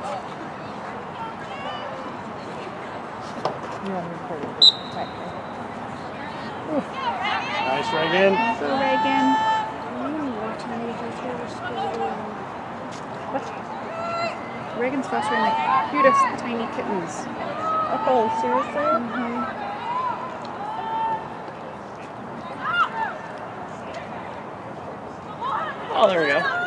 Nice, Reagan. Go, Reagan. What? Reagan's fostering the cutest tiny kittens. Oh, seriously? Oh, there we go.